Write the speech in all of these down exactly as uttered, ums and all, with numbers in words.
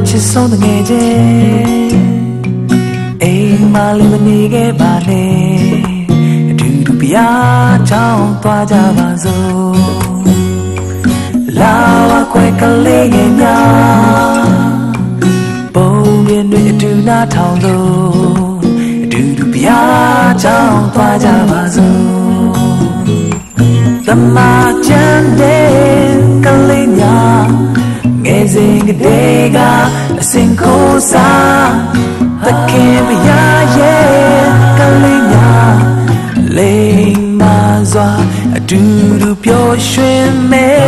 chít sông từng ngày trên em mà lên bên đi ghé bà nè từ từ bia trong toa ra bà rồi lao quay cả lê nghe nhà bầu miền núi từ na thao lô từ từ bia trong toa ra bà rồi tâm ma chân đêm cả lê nhà nghe gì cái đê ga sinh khô xa ta kia bây giờ yeah cả lê nhà lên mà doa du du biểu xuyên mê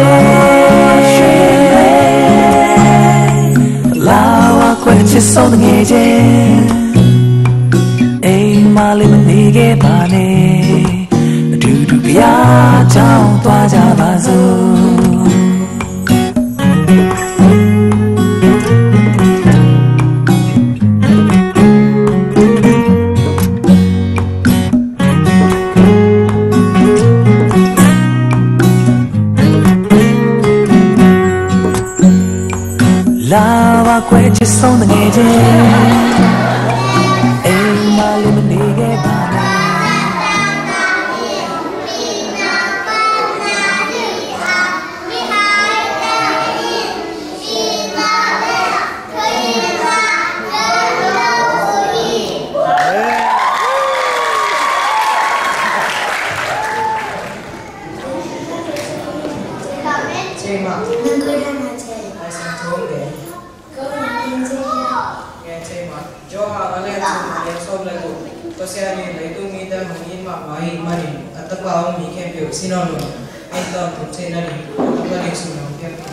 lao quay chết sâu từng ngày trên em mà lên mình đi ghé bà nè du du bia trong toa ra bà rồi lava quay chết sông từng ngày trên em mà lên mình đi ghé bà Saya ni itu kita mungkin mak bayi mari atau kau mi kempi sinon itu untuk saya ni atau kau sinon kempi.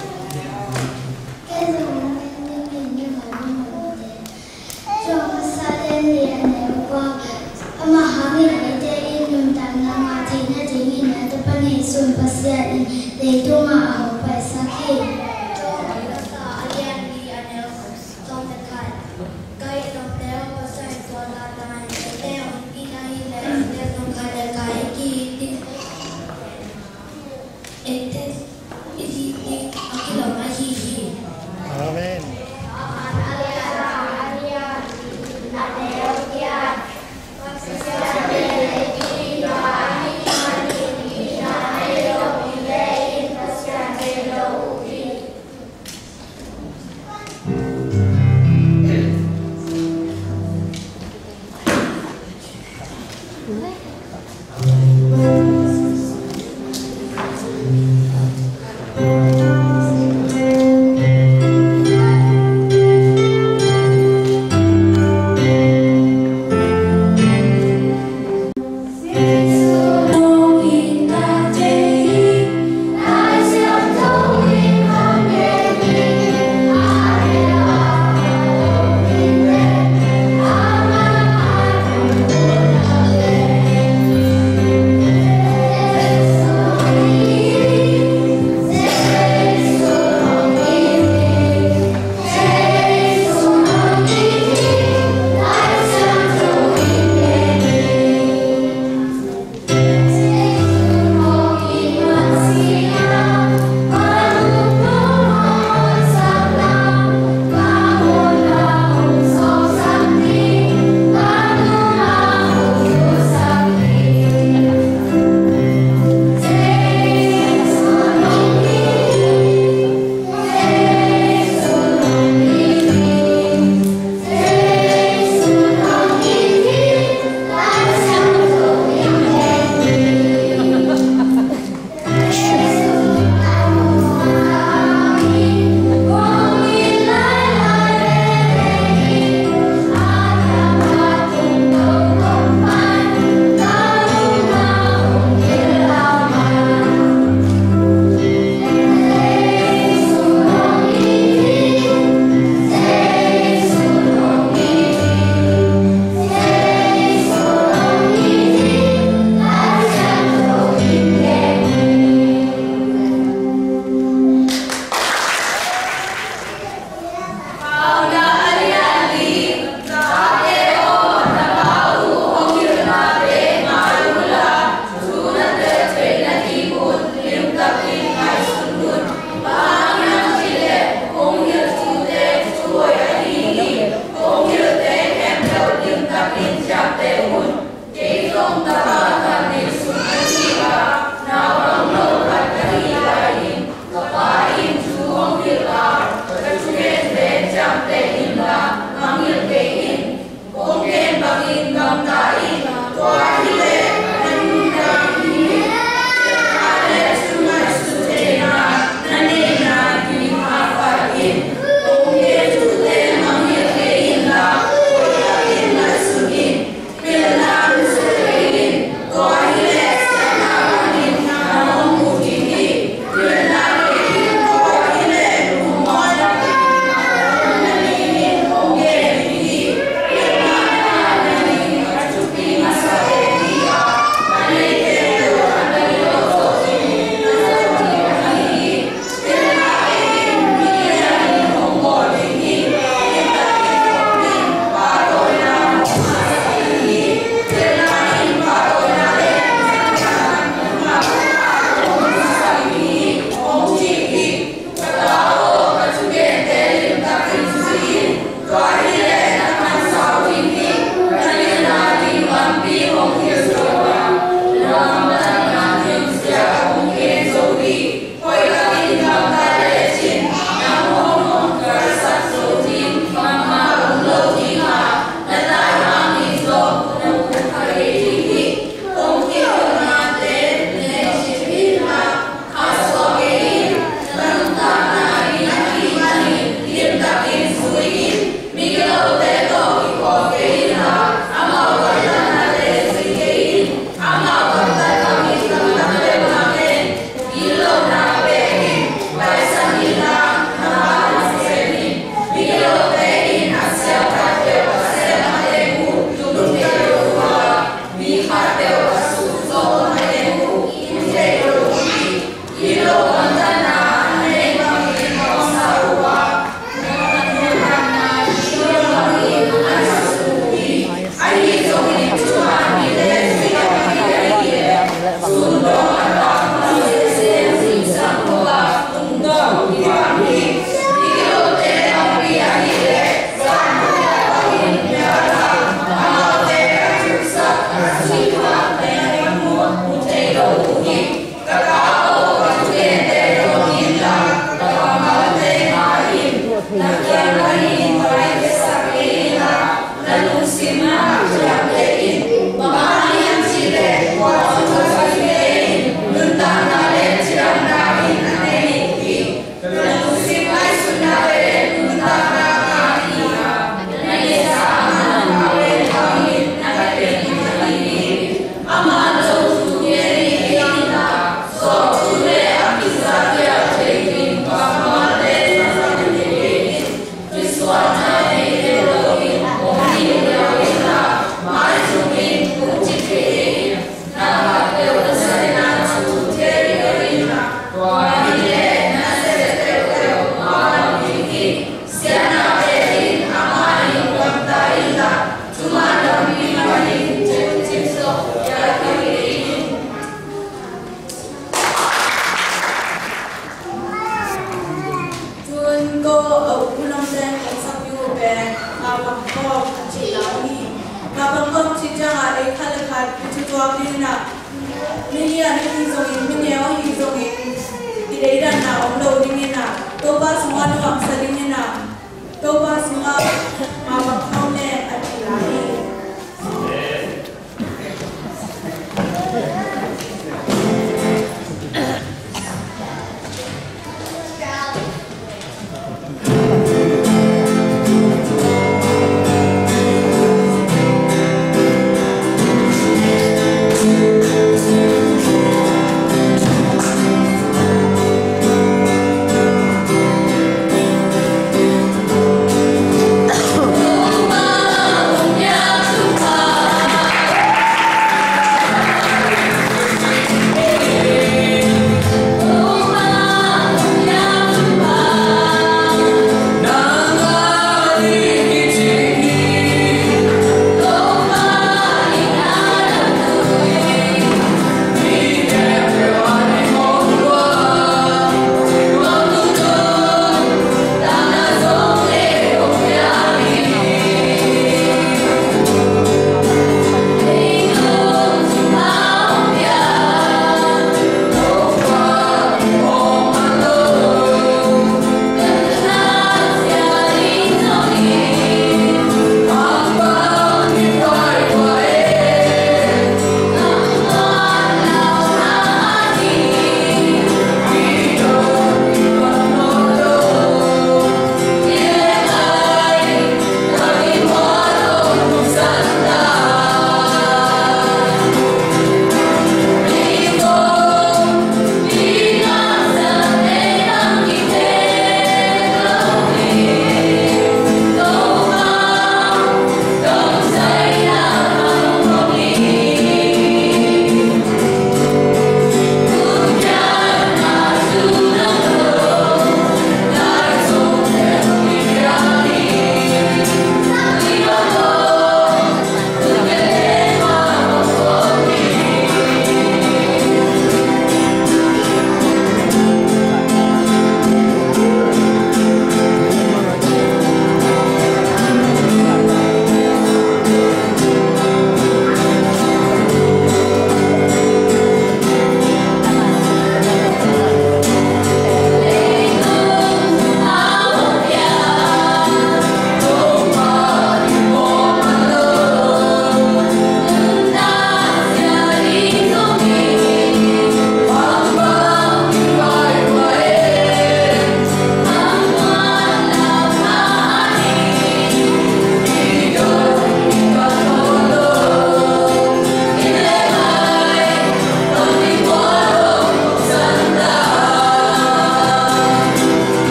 Oh,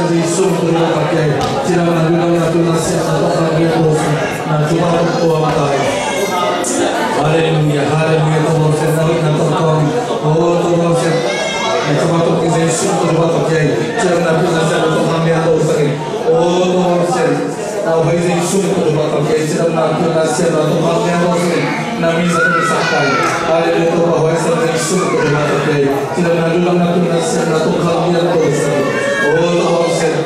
Yesus terima kasih. Tidak menanggung satu nasihat atau kami dosa. Nah cuma Tuhan tahu. Haleluya, haleluya. Tuhan sendiri nanti kami. Oh Tuhan sendiri. Cuma Tuhan Yesus terima kasih. Tidak menanggung nasihat atau kami dosa. Oh Tuhan sendiri. Tahu Yesus terima kasih. Tidak menanggung nasihat atau kami dosa. Nabi satu sakai. Haleluya. Tuhan Yesus terima kasih. Tidak menanggung nasihat atau kami dosa. Oh Tuhan sendiri.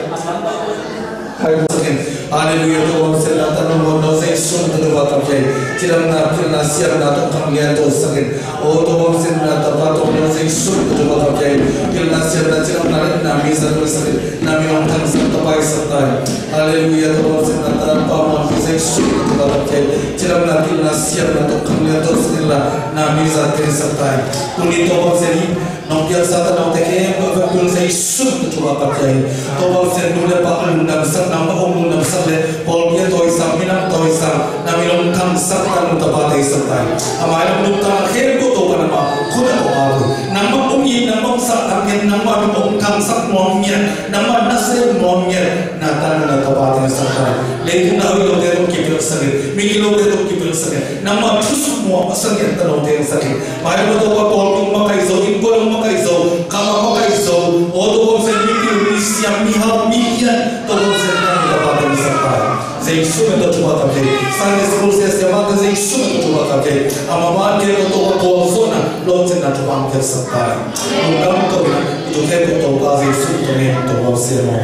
Haleluya Tuhan sendiri tanah mono Yesus terima kasih. Tidak menanggung nasihat atau kami dosa. Oh Tuhan sendiri tanah mono Yesus terima kasih. Tidak nasihat dan tidak menanggung Nabi satu sakai. Nabi orang serta baik serta. Haleluya Tuhan sendiri tanah mono Yesus terima kasih. Tidak menanggung nasihat atau kami dosa. Nabi satu serta. Kuni Tuhan sendiri Nampia sata nampia betul saya sub terima kasih. Tuhan sendiri dapat undang serta nama undang serta. Paul dia toy sam minam toy sam. Nabi undang serta mutabatai serta. Amai undang khen ko to nama kuda ko aku. Nama umi nama serta angin nama undang serta nomnya. Nama nasir nomnya. Natan mutabatai serta. Lekin nabi lo dia tu kipil sakit. Miki lo dia tu kipil sakit. Nama tusuk mua sakit tanau dia sakit. Mai lo tu Paul makai zo impol makai zo, kama makai zo, odo você mikir misia mihal mikian, todo você não está batendo sapai. Zai sume to chuba tamke, sangue se se chamada zai sume to chuba tamke. Amamar que eu tô com zona, lote na chuba tamke sapai. Não dá muito bem, tu quer que eu tô zai sume também to você não.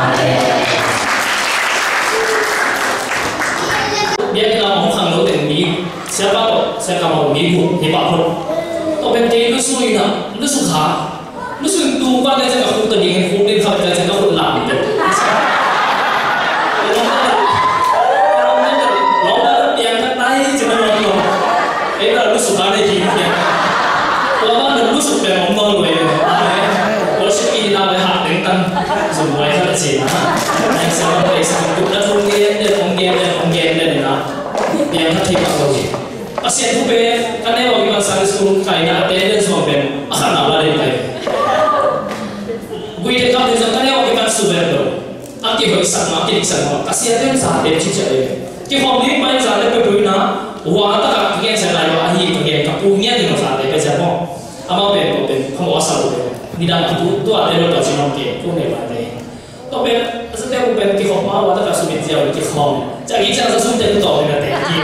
Dia kita mau khang lo dengan ni, siapa tu? Saya kamu minggu hebat pun. Tapi dia lu suruh ina, lu suka, lu suruh tu pada saya aku tadi dengan phone ni saya saya aku lam itu. Kalau ni kalau dah yang ketai jangan lu. Eh dah lu suka ni dia. Kalau dah lu suka ngomong lu ya. Kalau sih ini nak berhak dengan semua yang ada sini. Yang sama dari sama tu dah mungkin dia mungkin dia mungkin dia ni nak. Yang tertiba lagi. Pasien tu be, karena orang yang sangat sekolah kaya, attendance orang ben, akan apa dia kaya. Gue dekat dengan karena orang yang super tu, aktif berisa, aktif berisa, kasih ada yang sahaja yang cincang dia. Kita orang paling sahaja berbeza, wah tak kaya saya lalu ahi kaya, kapunya dengan sahaja kerja mo, ama ben ben, kamu asal ben, di dalam itu tu ada yang macam orang kaya, pun ni ada. Tapi setiap ben kita mau, wah tak sulit jauh kita mau, jadi jangan sesuatu tu orang yang tak.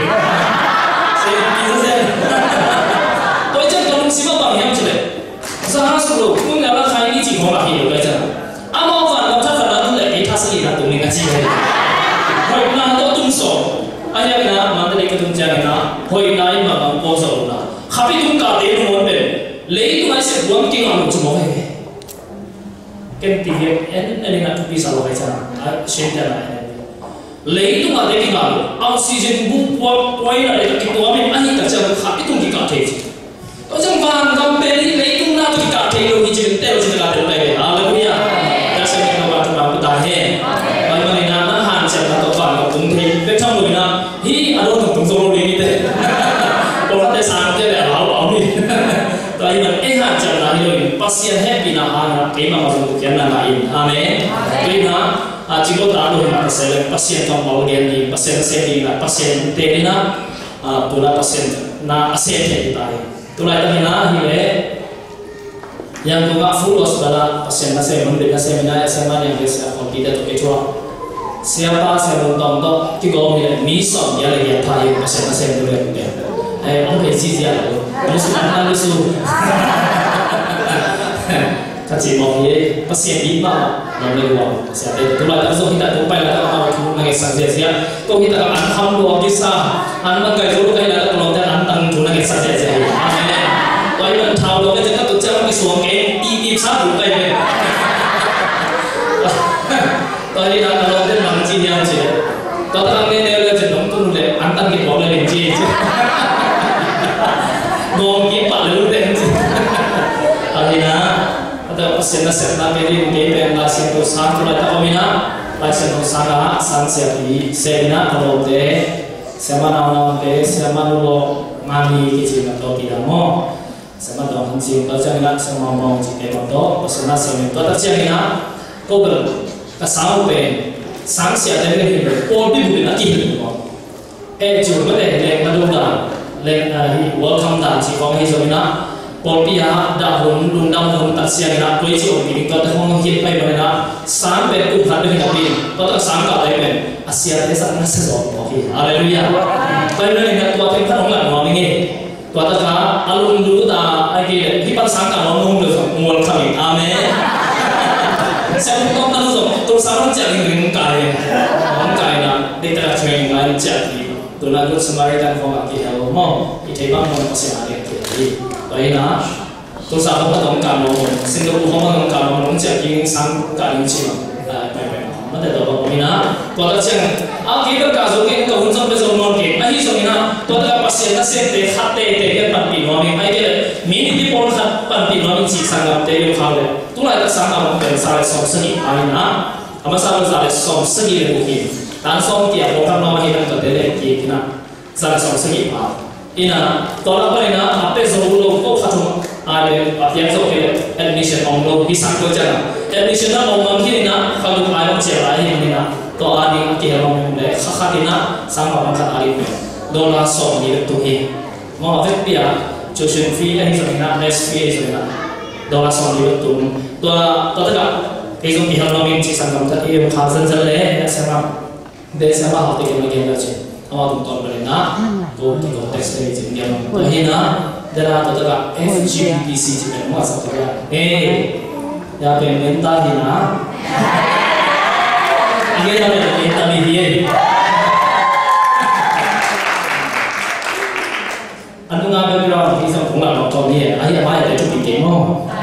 Tôi chắc tôi xin một bằng em chứ đấy. Sao số cũng là là khai chỉ có là hiểu cái chứ. À mà phần nó chắc là nó lại cái thắt gì là tụi mình cái gì đấy. Hồi nào tôi tung sổ, anh em là mà tôi cái tung chơi là hồi nào mà bằng cô sổ là. Khắp cái tung cả đấy nó bên lấy tụi anh sẽ buông cái ngọn lửa chúng nó về. Cái tiền em anh em là tụi bisa lo cái chứ. À xem ra là lấy tụi mà đấy cái ngọn oxygen book quay lại cái tụi mình anh ta chơi khắp cái tung cái cả thế. Tôi chẳng van cầm bê đi lấy tung na tụi cả thế rồi thì chuyện teo chuyện là được này. Hallelujah. Đã xem cái nào tụi bạn ta hè. Vậy mà này là nó hàng sẽ là tụi bạn cũng thì cái trong người là hi ở đâu cũng cũng rồi đi thế. Còn tại sao cái này lão bảo đi. Tại vì cái hàng sẽ là như vậy. Pasien happy là hàng cái mà mình cái là lại. Amen. Vì nó à chỉ có ta đối mặt sẽ là pasien trong máu đen đi, pasien sẽ đi là pasien tê na, à tu là pasien na sẽ thì tại, tu lại ta na hi le, yang tu ngah full los adalah pasien na sẽ mình dengan seminar seminar yang biasa kalau tidak tu kecuali siapa saya menonton tu kita orang ni som dia lagi apa yang pasien na sẽ dulu dia, eh orang kecil dia tu, musuh anak musuh. Kasi mau ye pasien lima yang lewat pasien itu itulah kalau kita tupai lah kalau kita nggak saja sih kalau kita kan antam dua bisa antam nggak jauh kayak ada kalau kita antam tu nggak saja sih amen kalau kita tahu kalau kita tuh jangan disuang kayak ini satu kayak kalau kita kalau kita mangci dia aja kalau kita nggak ada jenong tu deh antam kita boleh lenci ngomong kita lalu deh akhirnya ada pasien pasien tapi di D P pasien tu satu lagi omina pasien tu sangat sangat siapa sehingga kalau deh sama nama deh sama dulu mami kecil atau tidak mau sama dong hancur kalau jangan sama mau jika mau pasien pasien itu ada siapa kau ber ก็สาวเป็นสามเสียได้ไม่เห็นเลยโอ้พี่บุญนักกินหรือเปล่าเอจูไม่ได้แรงมาดูด่าแรงอะไรวัวคำด่าที่เขาให้สมินะปอปีฮะด่าหุ่นลุงด่าหุ่นตัดเสียงนะตัวที่ออกมีก็ต้องห้องเฮียไปมาเลยนะสามเป็นอุ้มขัดเป็นกับปีก็ต้องสามกับอะไรเป็นอาเซียนได้สักนักสอบโอเคอะไรรู้ยังไปเลยนะตัวเป็นขนมหลังหัวนี่ตัวตะขาอารมณ์ดูตาไอ้เกี่ยที่ปัสสาวะเรามุ่งเลยมวลคำอีกอาเมนเส้นต้องตั้งส่งตัวสาวจะยิงกายของกายนะได้แต่ช่วยงานจัดที่ตัวนั้นก็สมัยการของอาเกี่ยเรามองอีเทบังมันก็เสียหายที่นี่ตัวนี้นะตัวสาวก็ต้องการมองสิ่งที่เขาต้องการมองจัดยิงสังการยิงชิมไปไปมันแต่ตัวผมนี่นะตัวละเช่นอาเกี่ยก็การส่งเงินกับหุ่นส่งไปส่งนอนเก็บไม่ใช่ส่งนะตัวละภาษีนั่นเส้นเตะขัดเตะเตะกันปั่นปีนวันนี้ไอ้เกี่ยมินิที่พอลขัดปั่นปีนวันนี้จีสังกับเตะอยู่เขาเลยตัวไหนก็สังกับมันเป็นสายสองสนิทไปนะอามาสายสายสองสนิทเลยบุกิตานสองเกี่ยวกับการนอนที่นั่งกับเตะเล็กกี่นะสายสองสนิทไปอินะตัวละไปนะอาเปส่งลูกก็ขัดทุ่งอาเดอาเพียงส่งไปแอดมิชชั่นของลูกที่สังกัดจังแอดมิชชั่นนั้นองค์มันที่นะเขาดูไปมันเสียหายที่นี่นะตัวอาดีเกี่ยวกับมันเลยข้าข้าที่นะสังกับมันขัดอาดีเนี่ยโดนละสองนี่ตัวเองมองว่าเปียจูชันฟรีอันนี้ส่วนนั้นเลสฟรีส่วนนั้นโดนละสองนี่ตัวตัวตัวที่ละไอ้ตรงที่เรามีที่สังกับมันที่มันขาดเส้นเลยนะใช่ไหมเดี๋ยวใช่ไหมเขาที่มันเกี่ยวกับเช่นเอาตรงตัวเลยนะตัวที่ตัวเท็กซ์เลยจริงๆตัวนี้นะเดี๋ยวเราตัวที่ละ F G A ที่เป็นว่าสักตัวเอ๊ะอย่าเป็นเมนตาดีนะอันนี้เราเป็นเมนตาดีอันนู้นงานเป็นเราที่สมของเราตอนนี้ไอ้ยังไม่ได้จุดเก่งมั้ง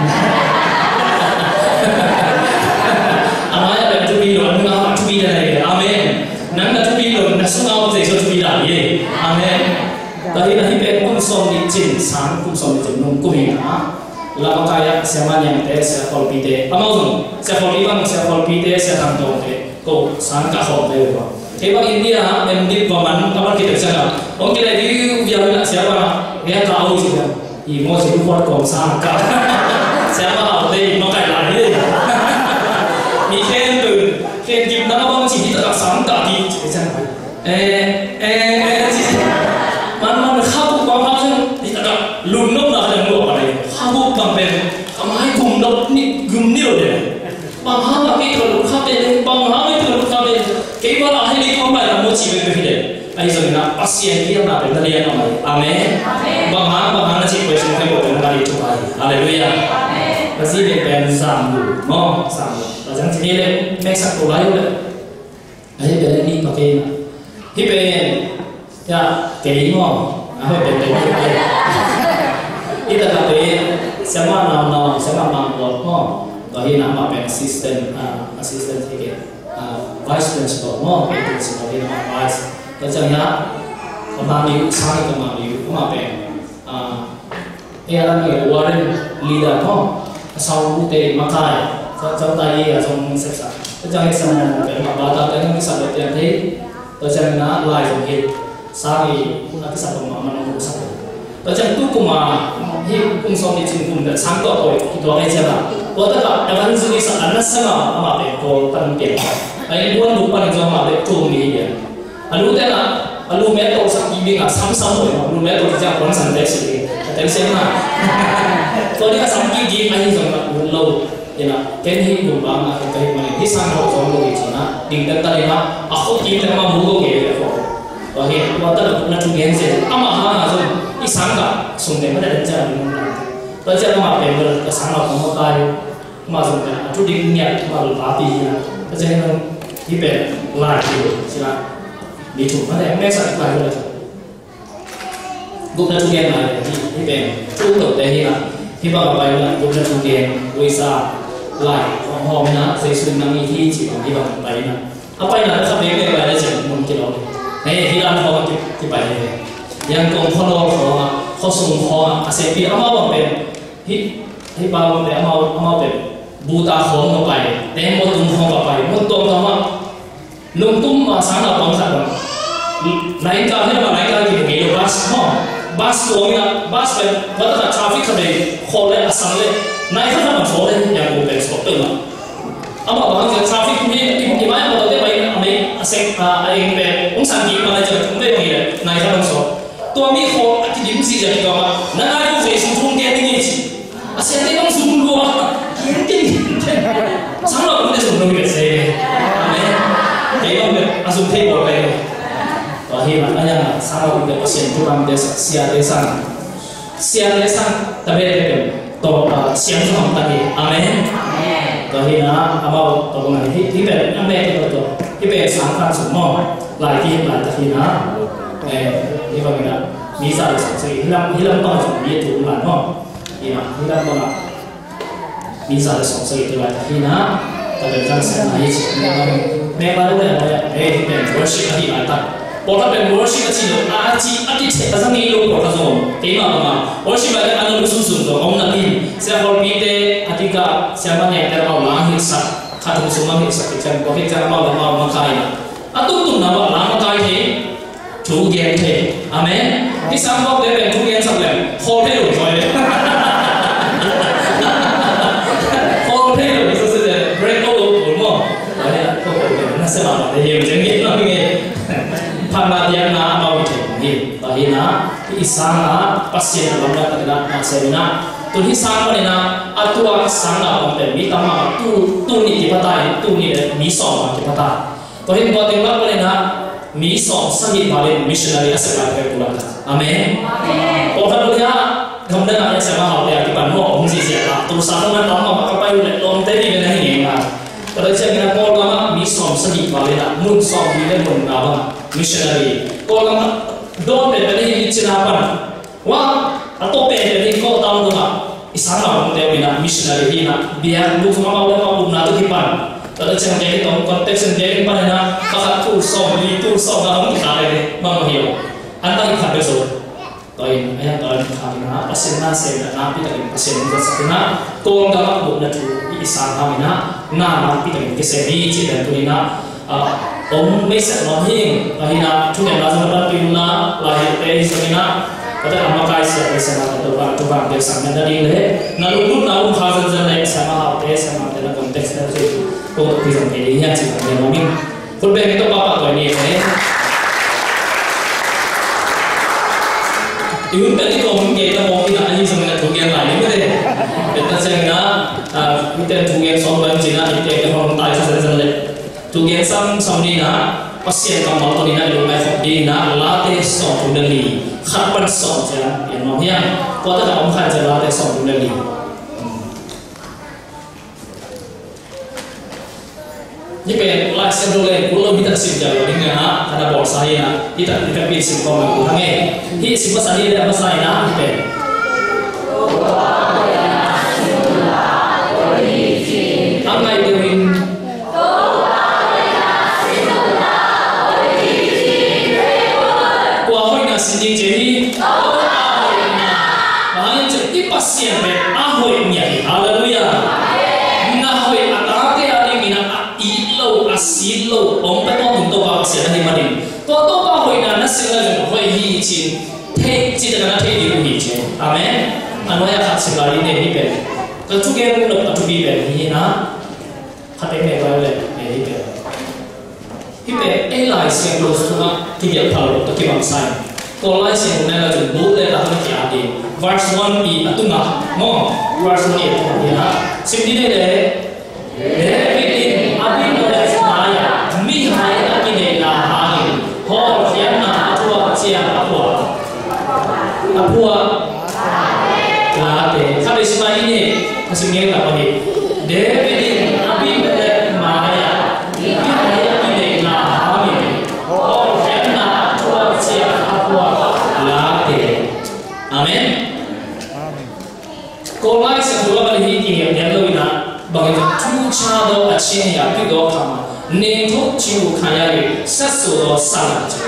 อันนั้นเป็นจุดนี้เราอันนู้นงานจุดนี้อะไรอาเมนนั่นก็จุดนี้เรานักสู้เอาใจจุดนี้ได้ยังอาเมนตอนนี้เราที่เป็นกุ้งส้มดิจินสามกุ้งส้มดิจินนุ่มกุ้งหินะแล้วก็kayak siapa yang teh siapa pite, apa tu? Siapa iban siapa pite siapa tong teh, ko sangka hot teh apa? Tapi India mendip baman kamar kita sana. Orang kita di biar nak siapa? Dia tahu sih kan. Imo sih buat kong sangka. Siapa hot teh imo kayak lagi. Ni khen tu, khen di mana bang sih kita tak sangka di sana. Eh eh mana mana kau kau kau sih kita tak lunok nak yang luar ni. Aku bangpen, kamai gum dot ni gum ni loh. Bang hang lagi kalau luka ben, bang hang itu kalau luka ben. Kau malah hari ni kau malah mau cium ben ben. Ayo sebenarnya pasien dia nak ben tadi yang mana? Amin. Bang hang bang hang cium ben cium ben ben tadi itu hari. Haleluya. Pasti ben ben sambu, mo sambu. Macam sini le, make satu layu le. Ayo ben ni pakai na. Hi ben, ya kiri mo. Apa ben ben ben. Kita tapi semua nama semua mangkok mo, bagi nama pen assistant assistant tiket vice principal mo itu sebagai nama vice. Kerjanya kemari sangat kemari, kemari. Era ni Warren leader mo, asal ute makai, jauh tadi asal seksa. Kerjanya sama kerja bata dengan kisah yang tadi, kerjanya live hit, sari nak kisah pemahaman orang satu. Macam tu kuma hi kum som di chin kum da sang to oi ki do ai jaba ko ta ka avan zu ni sa anna sama ama be ko pan ke ai buan lu pan jo ma be tu ni ya alu ta na alu me to sa ki bi nga sam sam oi alu me to ja kon san de si ta se ma ko ni ka sam ki gi ai jo ma lo ya na ken hi kum ba ma ka kai ma hi sang ho jo lo ni china ding da ta ni ma a ko ki ta ma mu go ge ko ko hi ko ta na tu gen se ama ha na zo isangka sumber mana ada cara mana, kerja nama pember kesana kamu kaya, masuk ke, tu dingin malu papi ya, kerja yang hiper lagi, sila, itu mana yang mesra lagi lah, guna tugen lah, hiper, tu tu deh ya, hiper apa ya, guna tugen, wisa, lagi, hom na, saya sudah nangi hiji, hiper apa ya, apa yang ada sampai ke ada je mungkin orang, eh hilang hom tu tiba ni. Yang kong kono ko ko sung ko asepi ama ben hi hi ba ben ama ama ben buta ko no pai te mo tum ko pai mo to to ma lung tum ma sana pang sa naik ka ni ma naik ka ki ke bas mo bas to ina bas ben ba ta traffic ka be ko le asang le naik ka ma ko le yang ko ben so to ma ama bang je traffic ni ti ki mai ma te bai ame asek a eng pe ong sang ki ma je thum be ni le nai sa long so to mi kho ati dim si je ki ma na na ru ve sung thung ke ni ni chi ase te long sung lu wa kin kin sang lo ko de sung lu be se ame te long be asum te bo be to hi ma aya sang lo de pasien tu ram de sia de sang sia de sang ta be de to siang su hong ta ni amen to hi na amao to ngai hi hi be na me to to hi be sang khan su mo lai ki ma ta hi na eh hi ba mi na mi sa de sa hi lam hi lam ba su mi tu ma no hi na hi lam ba mi sa de sa hi tu la ta hi na ta be kan sa na hi chi me ba de na eh hi be worship hi ma ta bỏ ra bên worship cái gì đó à chỉ à chỉ sẽ ra ngay luôn bỏ ra rồi thế mà mà worship là anh luôn sung sung rồi ông là đi sẽ có biết thế à thì cả sẽ mà nhẹ cái mau láng hết sạch khát thùng sung hết sạch cái chân có cái chân mau là mau mà khai à tung tung nào mà láng khai thế chủ gen thế amen cái sáng có cái bên chủ gen sắp lên khô thế rồi rồi khô thế rồi thì sẽ break all over đúng không đấy là câu hỏi nó sẽ bảo là hiểu chữ nghĩa nó nghe Pangadian na mau ite hi bahina isanga pasien lamda takna na semina tu hi sang ni na atua sang na om te mi tama tu tu ni ti patai tu ni mi som ti pata to hi bo teng la na mi som sangi bale missionary asala pe pula amen amen o ha dia gamda na ya sama ha ya ti pan mo ong si sia tu sa na tam ma ka pai le lom te ni na hi na to le chen na ko ma mi som sangi bale na mun som ni le mun na ba missionary ko lang don be be ni china pan wa ato pe be ni ko taw do ma isang ma te na missionary hi na biar lu ma ma ma lu na to ki pan ta da chang de tong context de pan na ka ka tu so li tu so na hong ka le ma ma hiyo an ta ki be so to in aya ta ni kha na asen na se na na pi ta ki asen ni sa na ko nga ma bu na tu isang ha na na na pi ta ki se ni chi da tu ni na ông mấy sẽ nói hiền là hiện nay chúng em là chúng ta tìm na là hiện tại sao na có thể làm cái gì để xem là tôi bạn tôi bạn để sang nhận đi lễ na lúc lúc nào cũng khá dần dần này xem là học để xem là để là context là gì tôi thì rằng cái gì chỉ là để mình phút bên tôi bảo tuổi này đấy yếu cái cái công nghệ ta mong cái gì xong là thuộc gen lại đúng không đấy để ta xem na cái tên thuộc gen xong bên chỉ là cái cái phong tài dần dần lên tu gen sam sam ni na pasien kam mau to ni na lu mai phok di na la te so tu de li khat pan so ja yan mo hian ko ta om khan ja la te so tu de li ni pe la se do le ko lo bi ta sim ja lo ni ha kada bor sai na ti ta ti ka pi sim ko ma ku hange hi sim sa ni le ma sai na ni pe am nai de win sinh chế đi, và những chuyện ít bác sĩ về a hội nhảy, hallelujah, na hội a ta cái a đi mình a ý lâu a xí lâu, ông ta có thùng tô bác sĩ này mà đi, tô tô bác hội na nó sẽ là một hội hi chín, thế chỉ là nó thế đi cũng hi chín, amen, anh nói là sẽ là đi này đi về, cái chú kia cũng được chú đi về hi na, hạt em này vào lên để đi về, hi về ai lại sẽ close to nó, thì việc thảo luận cái bằng sai. Kalau lain sih mana lah tu boleh lah tu kiat di verse one i atu ngah mo verse one i atu ya simpi ni le David abi boleh semaya mi hai lagi ni lah hari hor kian na atua cia apua apua late kalau semaya ini masih ni apa ni David abi boleh semaya mi hai lagi ni lah hari hor kian na atua cia amen. Kalau lagi sebelum kali ini yang dia lalu ina, bagaimana tu cara aceh ya pigo kama, nentuk ciu kaya ni sesuatu salah je.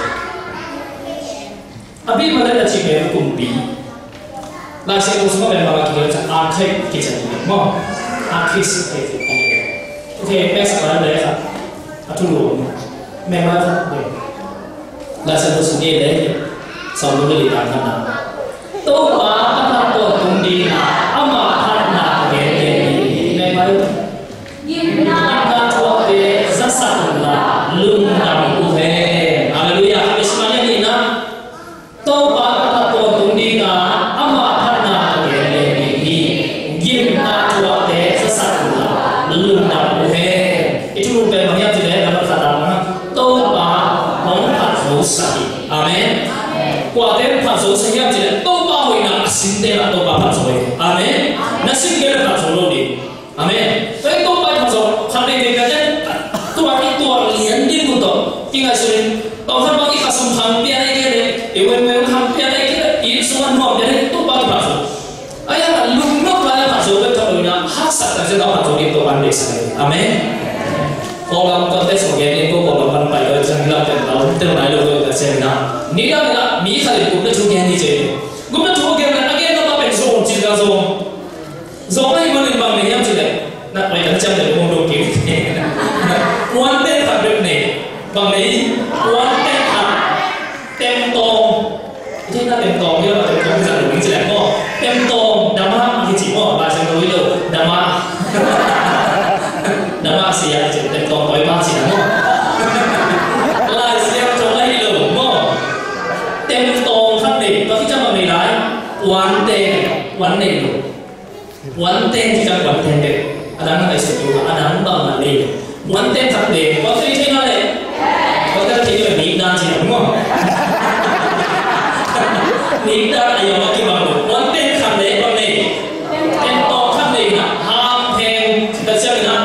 Abi mana dah cium kumpi, lagi sebelum semua memang kita macam akhir kita ni, mo akhir seperti ini. Okay, next sekarang dah ya, atu lu, memang deh. Lagi sebelum semua deh, sebelum dia ditanya. Tôi bà bắt đầu cùng đi nào, ông bà bắt đầu về về về về về về qua đến phản số sinh em chỉ là đâu bao hồi nào xin tên là đâu bao phản số ấy, amen. Nó xin cái là phản số luôn đi, amen. Vậy đâu bao phản số, khẳng định về cái chân, tua cái tua liền đi một tổ, cái ngày xưa tao tham bao cái khám khám bia này cái đấy, nếu em em khám bia này cái đấy, ít số ăn mòn cái đấy, đâu bao phản số. Ấy là lúc lúc là phản số với thằng đối nào, hát sắc là sẽ đó phản số đi tổ ban để sai, amen. Kalau kamu kontes mungkin itu kalau kamu baik kalau jangan bilang tentang tentang lain logo dan seminar. Ni dah ni dah ni kali guna juga ni je. Guna juga kan? Lagi apa pensong cerita zong. Zong ni mana bang ni yang cerita. Nak baik macam tu pun dok kiri. One day tak dek ni. Bang ni one day tak tempong. Ini nak tempong dia lah tempong bisa dok ni cerita. Oh tempong dama ni cimo bahasa Melayu tu dama. Nama siapa je, tentang kau apa sih nama? Lai siapa cakap lagi lo, mo? Tentang kan ni, tapi macam mana ni? One day, one day lo, one day kita one day deh. Ada orang istilah juga, ada orang bang ni. One day tak deh, kau tu ini mana? Kau tu ini ni dah sih mo? Ni dah ayam lagi bang lo. One day kan deh, bang ni. Tentang kan ni na, ham heng kita siapa ni?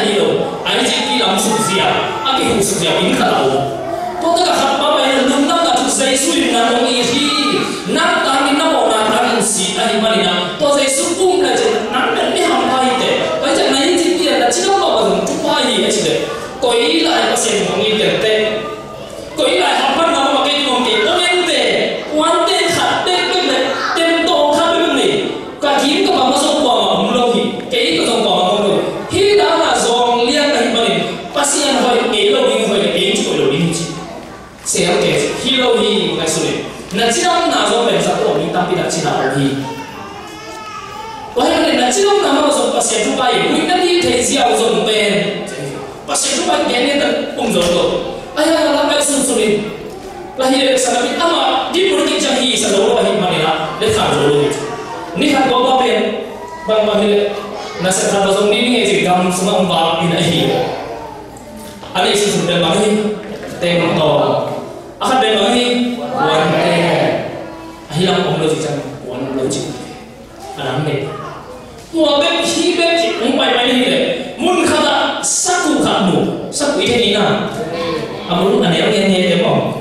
Aki khusus dia ini kalau, kau tak dapat apa yang belum nak tu saya sulit nak mengihi, nak tahu nak mau nak tahu si ahli mana, tu saya sukum lah je, nak nak ni hampa itu, macam ni je dia dah cakap apa pun cuba ini aja, kau ini lah pasien mengihi tete, kau ini lah hampa nak pakai tu mungkin, kau ni tu, one day hat dek dek, tempo hat dek ni, kau kiri kau masuk kuah mulut ni, kiri kau masuk kuah mulut, hi dah lah zong lihat ahli mana. Pasien hoi elo ni hoi ni tu elo ni je. Saya okey, hero ni macam ni. Nak cakap nak so benda satu ni tapi nak cakap lagi. Wahai mana nak cakap nama so pasien tu baik. Mungkin nanti tersiap so ben. Pasien tu baik ni tak umur tu. Ayah nak baik sunsunin. Lahir sangat ama di mulut jahi selalu lahir mana lah. Lekar dulu. Ni kan bawa ben. Bang bang ni nasi khas so ni ni je gam semua umpah ini. Ada isu sudah bagi tempo, akan bagi one hilang umur macam one logik, ada ni. Muaben hidup umpai pada ni, mun kata saku kamu, saku ini ni na, amul ane yang ni ni demo,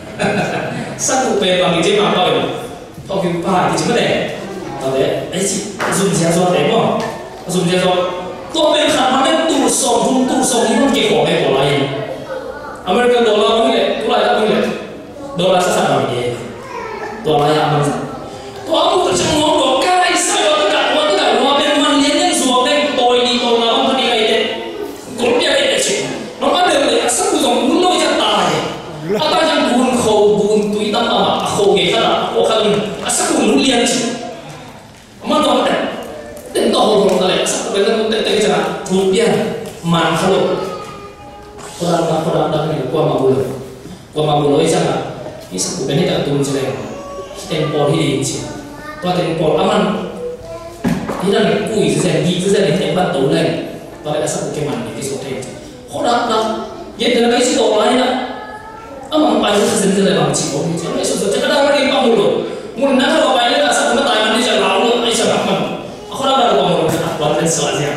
saku pembang itu apa kau? Kau kita di mana deh? Tahu deh, eh si zoom siapa demo, zoom siapa? Tôi bên khả năng tu song hung tu song ini mungkin kau hay kau lain. Amerika dolar ni le, tu lain apa ni le? Dolar sesama ni. Dolar yang mana? Tu aku tercengok kau kai saya tu tak, tu tak. Wah ben man lian yang suap ni, toy ni toy ngam apa ni kau itu? Grup dia ni cik. Nama dia le, asal tu song mulut je tai. Apa yang bun kau bun tu itu apa? Kau ke kana? Kau kan asal tu mulut lian cik. Mana tu ada? Tentu orang tak asal tu benar benar tak cara. Rupiah man kalau orang orang dah ni kuah mabul, kuah mabul itu sangat. Ini sebuah ni tak turun seleng. Tempo ini je. Kuah tempo aman. Ini dah kui sesuatu, di sesuatu ni tempat tahu lagi. Kalau asal bukan mana ni sesuatu. Orang dah, jadi dalam isi tu orang lain. Aman paling sesuatu dalam cikgu ni. Jadi sesuatu cakap orang ni pamulu. Mungkin nak kalau paling asal kita tahu ni jangan lalu, ni jangan aman. Aku dah ada pamulu. Buat dan selesai.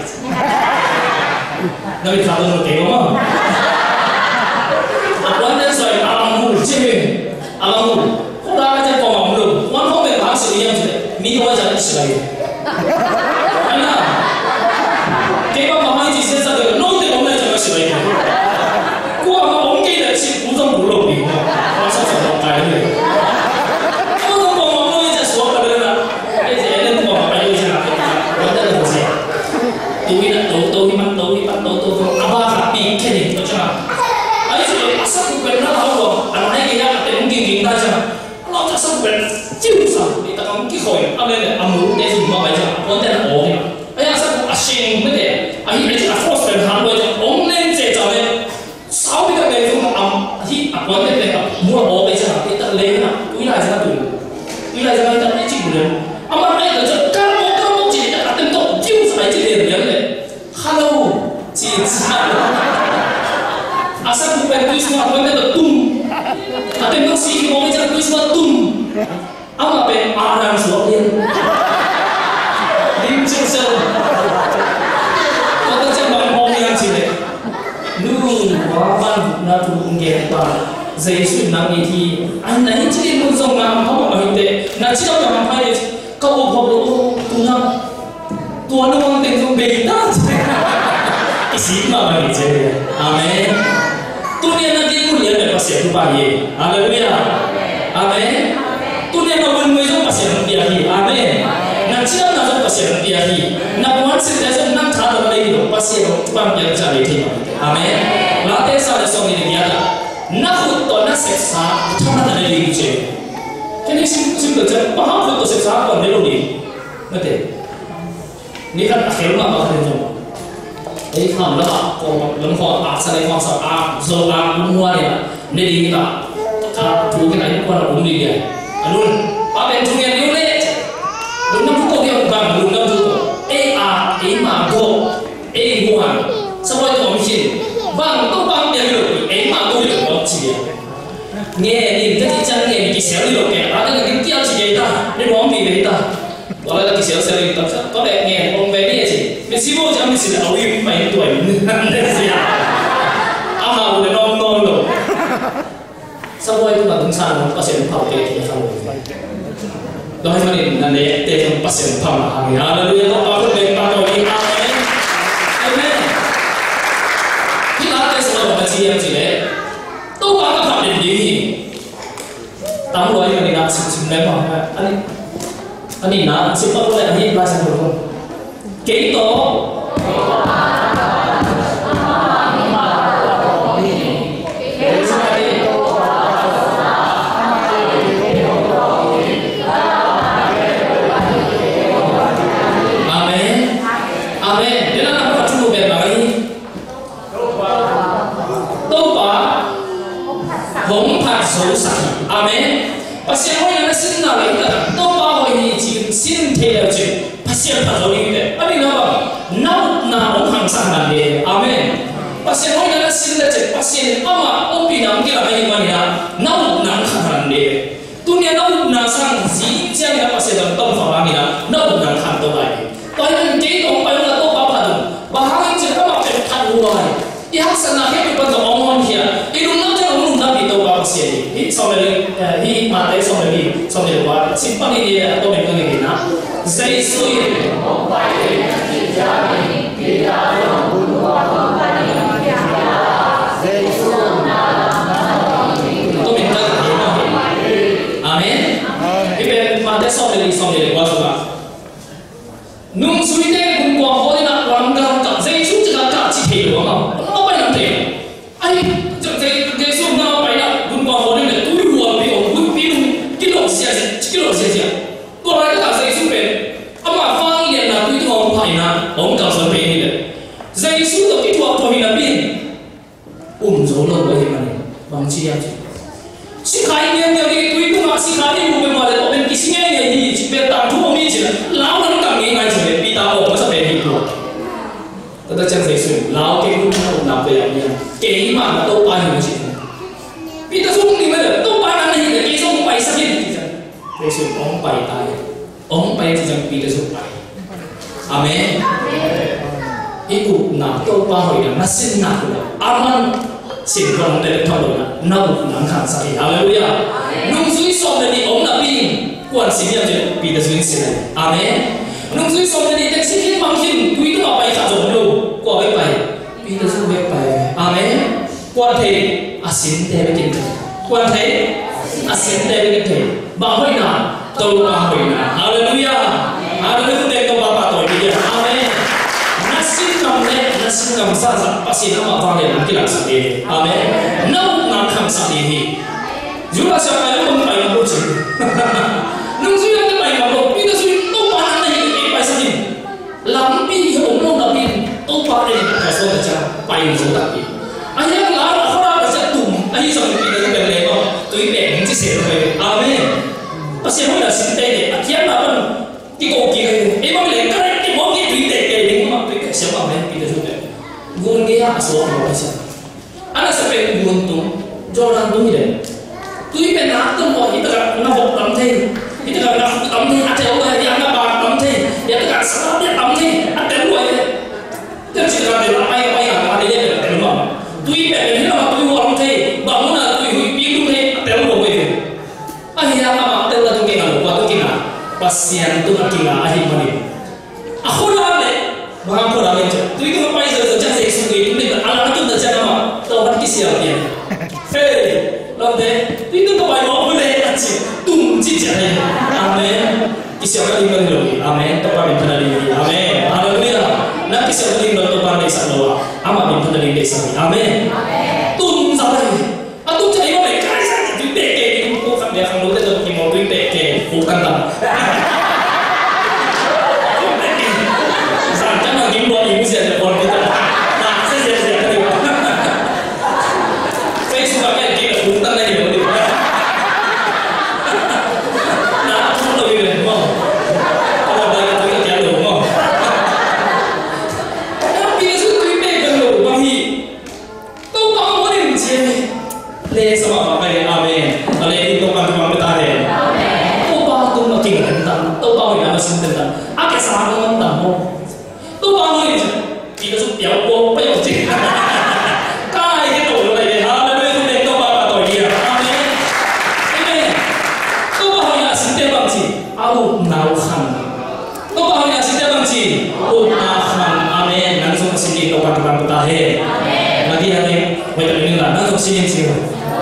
Nabi kata tu tengok mah. Akuan dan saya alam mulu, ceh, alam mulu. Kau dah macam kau mulu. Wan kau berbahasa dia macam ni. Ni orang jangan istilah. Ana, kau mama ini sih saya no tengok mana jangan istilah. Kau orang mungkin dah sih bukan mulu ni. Masa saya tak kaya ni. Kau tu kau mama ini just suap pada mana? Eh, jadi kau mama ini jangan. Kau dah dah sih. Tuh nak tahu tahu ni man tahu ni man tahu tahu apa hati kini macam. Ayo sih asal tu benar tahu. Anak ni kita ada mungkin kita macam. Kalau tak asal benar cium sah. Kita kan mungkin kau yang ada amul dia semua macam. Kau tak oh ni. Ayo asal tu asyik betul. Ayo ni kita force benar hal macam. Om ni je jadi. Sau kita betul am. Hi aku ni betul. Mula oh macam kita leh na. Tu ialah macam tu. Tu ialah macam kita ni cik betul. Amat ni macam kalau kamu cik tak ada tu cium sah cik dia dia. Hello, cik. Asal sang bukan tulis mah bukan itu tum. Ada musik mau bicara tulis mah tum. Apa pe arang suapin. Lim censel. Kata jangan mau yang cile. Nu wawan na tu ungge pa. Zai su nang iti. An na hin cile mun song na mau mau hinte. Na cile ka mau hai kau bawa tu na. Tuan orang tengok beda. Isi mah bagi je. Amin. Dunia nanti kuliah dan pasti lupa ye. Haleluya. Amin. Dunia nak menjual pasti nanti ahi. Amin. Nanti nak nak pasti nanti ahi. Nak buat sesuatu nak thada lagi tu pasti tuan yang cari dia. Amin. Latih saya soalnya dia ada. Nak hutan nak seksa thada lagi je. Jadi sim sim kerja bahang hutan seksa apa dulu ni. Betul. Ni kan akhirnya apa kerja? Ini kan lama, kalau lama asal ini masa ah, so ah, semua dia, ni kita, ah, tu kita ini pun umum dia. Alun, apa yang tujuan dia ni? Luna buku dia bukan, luna buku. Eh ah, eh mago, eh bukan. Semua itu mungkin. Bang, tu bang dia dulu, eh mago dia buat dia. Ni ni jadi jangan ni kisah dia ke, ada yang dia cerita, ni orang pilih dia. Walau lagi kisah dia tak, kau dah ni orang pilih aje. Mesti mau jangan mesti awal main tuan, anda siapa? Ama udah nom nom lo. Semua itu nggak tungsan, pasien pau kayak kita tahu. Doa ini nanti teh pasien pau lah. Haleluya, doa aku berdoa doa ini. Amin. Kita ada semua baca yang jelek. Doa apa yang ini? Tahu doa ini nak sebenarnya apa? Ani, ani nak siapa boleh ani bahasa dulu. Kita Amin. Pasien orang yang nasi nak lagi, tu bawa ini cium sin teh aja. Pasien tak tahu ini. Ani nama, nau nau orang sana dia. Amin. Pasien orang yang nasi nak cek pasien ama opi nam kita lagi mana? Nau nau orang dia. Dunia nau nau sang si jangan pasien dalam tempat orang ini. Nau nau orang tu lagi. Tapi kita orang paling tu apa tu? Bahagian cerita apa yang luar. Ia sana kita pun tu orang dia. Itu nak jangan orang nak itu apa pasien. Somebody, uh, he mate somebody, somebody what? Simpan ini atau mereka ini na? Zai sui. Amin. Ibe mate somebody, somebody what juga? Nung sui deh, nung kuah boleh nak langgar tak? Zai sui juga tak cipta doang ah. Apa yang nanti? Ay, zai zai sui nak apa ya? Nung kuah boleh nak kilo saja. Kalau kita saya suruh, apa fang yang nak itu orang pakai nak, orang kau sampai ini deh. Saya suruh itu apa yang nabi? Um, zola bagaimana? Bang cia aja. Si kain yang yang itu itu masih kain bukan malah orang kisahnya yang ini cipta tahu ini je. Lau kan kami ngai je, kita orang masa pergi itu. Tetapi jangan saya suruh, lau kau pun nak bayar ni. Kau mana tahu apa yang macam? Kita suruh ni mana? Tahu apa yang ni? Kita suruh bayar sakit. Yesus orang baik tadi, orang baik jangan pilih supaya. Amin. Ibu nak tahu bahawa yang nasi nak aman singkong dari tahu nak nak nangkang sakit. Haleluya. Nunggu isom dari orang nabi kuat sini aja pilih sini. Amin. Nunggu isom dari tek sini mungkin itu apa yang tak jauh kuat baik pilih supaya baik. Amin. Kuat hei asin teh begitu. Kuat hei asin teh begitu. Bahagia, tahu bahagia. Haleluya, haleluya. Tengok bapa tahu dia. Amin. Nasi kamne, nasi kam sasa pasti nama bahagia nanti langsung ini. Amin. Nau nak kam sasa ini. Juga siapa yang mau main bocil? Nunggu yang tu main apa? Kita sudah tahu mana yang kita pakai sini. Lampi omong tapi tahu apa yang kita kasih macam pakai sudah. Ayah lara orang macam tu. Ayah sampai kita tu berlema. Tu ini yang sih sebenarnya. Amin. Pasien orang sinta ini, akhirnya apa? Tiko kiri, emang lekar ini mau kita tidak kayak ini, mak mereka siapa mereka kita sudah. Gunung dia asal orang macam. Anak sampai Jordan đúng vậy. Tuy bên nào tôi gọi thì tất cả nó học tầm thi, thì tất cả nó tầm thi, anh thấy ông này thì anh bà tầm thi, thì tất cả sao biết tầm thi, anh đến vậy. Tức chỉ là để làm ai ai làm ai để để đúng không? Tuy bên này là tôi gọi tầm thi, bảo là tôi hủy biết đúng thế, để đúng vậy. Anh làm mà tôi là tôi kinh ngạc, tôi kinh ngạc, pasien tôi là kinh ngạc, anh hiểu không? Aku dah le, bahan aku dah le. Tuy itu apa yang saya cakap sesuatu itu ni, anak itu dah cakap apa? Tahu kan kisah dia. Hey, lalu tuy itu apa yang aku boleh aje, tum cincin ni. Amen. Kisah kali ini lagi. Amen. Tempat yang benar ini. Amen. Haleluya. Nak kisah kali ini tempat yang sana doa. Ama yang benar ini sana. Amen. Tum sampai. Aku cari orang lain kali saja. Tuy beke, bukan dia akan lupa tu kimau tuy beke, bukan tak. Kim Bo ibu saya telepon kita. Nah, saya saya saya terima. Saya suka kan kita bukan lagi begitu. Nah, aku lebih lebih mau. Kalau banyak kita jalan mau. Tapi itu tu ibu kalau bahi, tu kamu boleh mencari. Le sama apa ya? Amin. Kalau itu kan cuma bertanya. Amin. Tu bahu tu nak tinggal tentang, tu bahu yang masih tentang. Akan sama tentang mau. Tôi bao nhiêu thì nó giúp béo cô bây giờ chỉ cái cái đồ này để hà lên bên đây tôi bao bao tuổi gì à amen amen tôi bao nhiêu xin tiền bằng gì áo nào khăn tôi bao nhiêu xin tiền bằng gì áo nào khăn amen nanti chúng xin đi tôi bằng bằng kita he lagi yang ini baik ini lah nanti xin đi sih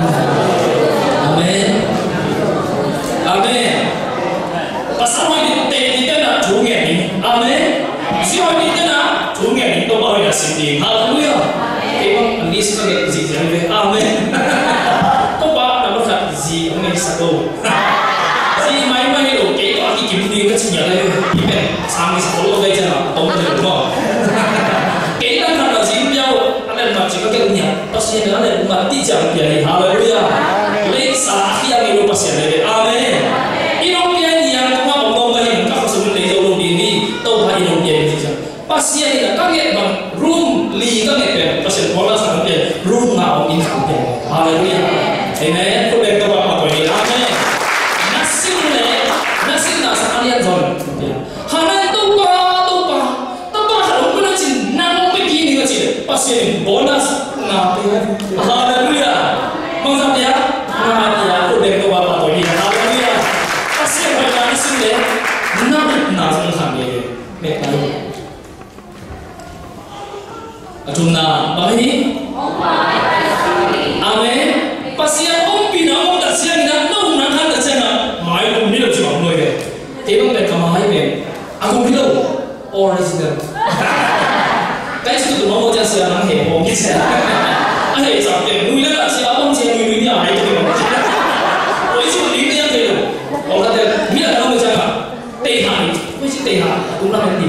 amen amen pasal ini kita nak cungi ni amen siapa ni nak cungi ni tu baru nak sendiri. Haleluya. Emang ni sebagai zizian we. Amen. Kau bawa nama kat zi, orang satu. Zi main-main itu, kita lagi kimdi ke sini ada. Ibu, sampai sepuluh kali jangan tahu tu rumah. Kita kan ada zi jauh, ada macam kita punya. Pasti ada ada mati jam dia. Haleluya. Leksa yang itu pasti ada. Amen. Ini yang yang cuma ngomong bahin, kau sebenarnya jauh ini, tahu bahin dia ni. Pasti ada kaget bang room li kaget ben pasti bola sangat ben room ngau in kaget haleluya amen kau benda apa tu ini amen nasib le nasib nasa kalian zon hana tu pa tu pa tu pa kalau pun macam nang begini macam pasti bonus ngau haleluya maksud dia ngau dia kau benda apa tu ini haleluya pasti benda nasib le nang nang kami mereka Jumna, bahi? Amen. Pasti yang om pina om dah siang ina, no nang han dah siang, mai om ni lebih cuma mulai ke. Tebang mereka mahai ke, aku bilang original. Kaya itu tu mau jangan siang nang he, om ni siang. Ahe sampai, nui dah siang om siang nui nui ni ahai tu memang. Oh itu ni ni yang tu. Orang kata, bila kamu cakap, teh hari, kau cakap teh hari, tu nak mandi.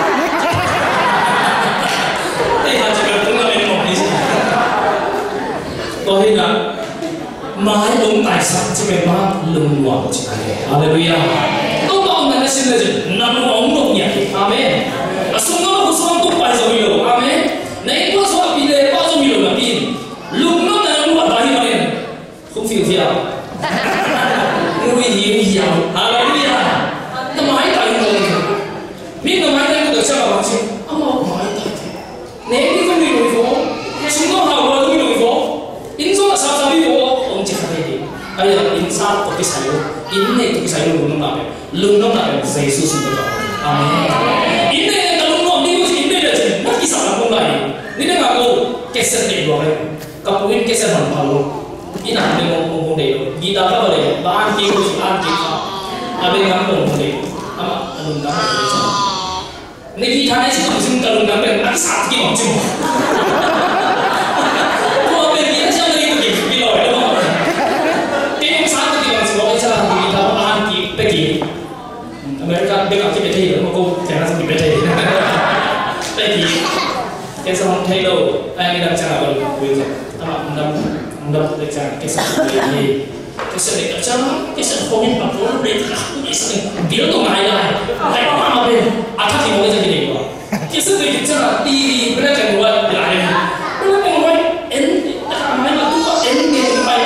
Có hình là mái đúng tài sản chứ mày má lưng loạn chỉ này. Hallelujah. Tôi bảo người ta xin là gì? Nằm ống nông nhảy. Amen. Và xuống nó có xuống tôi phải rồi hiểu. Amen. Này có số bị đề có số hiểu là pin. Lúc nó là nó bảo hiểm này. Không phiêu phiêu. Nguy hiểm nhiều. Hallelujah. Nó mái tài người. Biết nó mái tài được sao mà bạn chứ? Ông bảo mái tài. Nếu như không bị đối phố, chúng nó hào hoa không bị đối phố. Insan asal sabi ko om cakap ini, ayah insan tu kisah ini tu kisah ini lulung nabe, lulung nabe Yesus itu. Amin. Ini kalau lulung ni mesti ini dah jadi, nak kisah apa lagi? Ni dah aku keser ni dua kali, kapuin keser mana palu, ini ada ngomong ngomong deh, kita apa boleh, bahan kiri bahan kiri, ada yang ngomong deh, ama lulung nabe macam. Ni kita ni sih mesti kalau lulung nabe, nak kisah lagi macam. Mereka dengar kita ini, aku jangan sampai beda ini. Tapi, kisah Thailand, ayah kita cakap kalau begitu, tapi undang undang kita cakap kisah ini, kisah kita cakap kisah komin apa begitu, kisah dia tu ngai lah, ngai apa apa, atas ini boleh jadi apa? Kisah kita cakap di mereka buat lain, mereka buat end, mereka main tu buat end game, main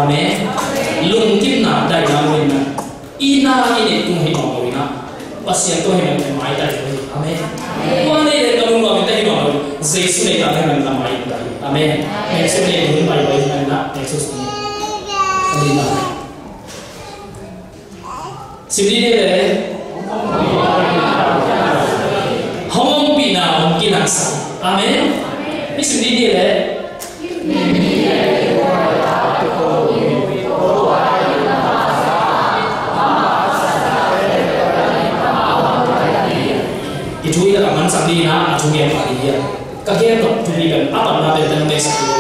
amen lung kim na dai na mo na ina ine tung hi ma mo na pasien to he na mai dai amen ko ne le ka mo ma dai ma Jesus ne ka ne na mai dai amen Jesus ne ni mai bai na Jesus ne amen Sibli ne le Hong pina hong kinasa amen ni sibli ne le itu ya aman sakti na atu ya pagi ya kakek tu tu ni kan apa na betul betul sakti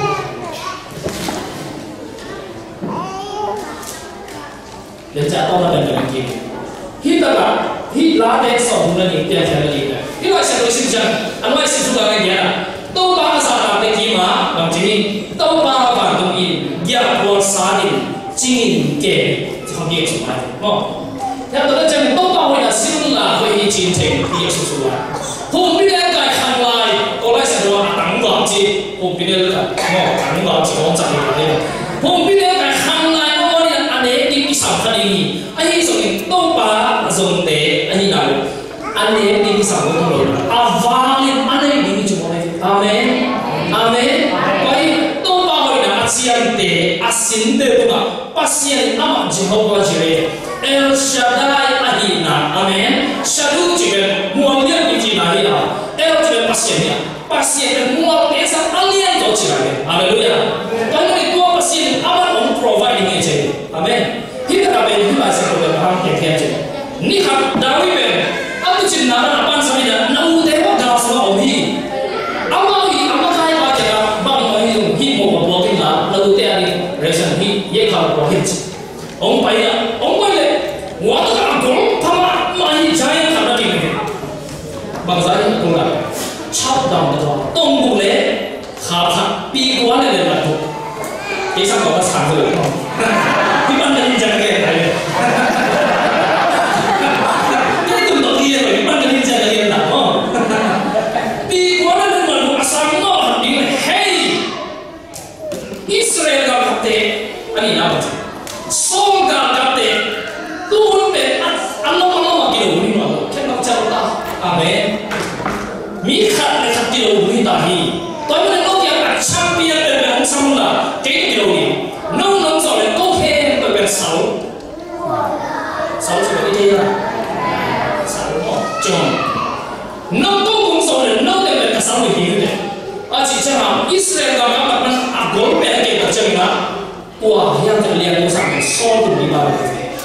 ya jatuh na betul betul kita lah hit lah dek sahun lagi dia cakap lagi kan ini macam tu sih jangan anu macam tu kan dia tahu bahasa apa kima macam ni tahu bahasa bantu ini dia buat sadin cingin ke macam dia cuma oh yang tu macam tahu bahasa dia siapa会进城也是说啊，后边那个看来，过来是说当王子，后边那个哦当王子我知道的，后边那个看来我呢，安尼你上课哩，安尼说你都把用的安尼来，安尼你上课都来，啊哇哩安尼你就么嘞？阿门阿门，喂都把我呢阿先的阿先的对吧？把先阿嘛就好过去嘞。El Shaddai Adina, Amen. Shaddai juga mulia di sini lah. El juga pasiennya, pasien mual biasa alien tu cakap. Haleluya. Kalau itu pasien, amat orang provide ini je. Amen. Kita kami itu masih boleh faham kaya je. Ni hak Dawi ben. Aku cina nak apa sahaja. Nau dewa dah semua ohi. Amal hi, amal kaya baca bang ohi tu hi mau buat kita. Lalu dia ni reason hi, ye kalau buat hit. Ông bay à, ông bay lên, tôi đã講他媽咪仔看到你嘅，bằng仔講啦，插檔嘅話，東部咧下拍 B 關咧嚟埋讀，幾三個不殘嘅嚟講，啲班人真嘅睇嘅，啲咁多啲嘢嚟，班人真嘅嘢嗱哦 ，B 關咧嚟埋讀阿三個點嘿，Israel 嘅合地，阿你嗱個。Soga kate, tuh be, anu anu kilo ini mah, kenapa cerita? Amen. Mikhat nekhat kilo ini tahi. Tapi kalau dia champion berben samula, kayak kilo ini, nong nong soalnya kau khen berben sal, sal seperti dia, sal oh, jom. Nong kau kong soalnya nong dia berben sal begini deh. Aji jangan Israel kau kau kan agor berben kerjanya. Wah, yang terlihat itu sampai soal di bawah.